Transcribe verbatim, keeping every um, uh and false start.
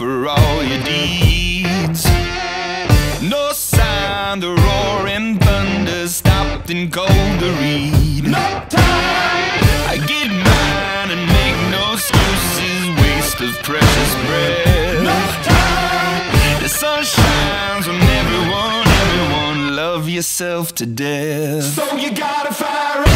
for all your deeds. No sign, the roaring thunder stopped and cold to read. No time! I get mine and make no excuses, waste of precious breath. No time! The sun shines on everyone, everyone, love yourself to death. So you gotta fire up.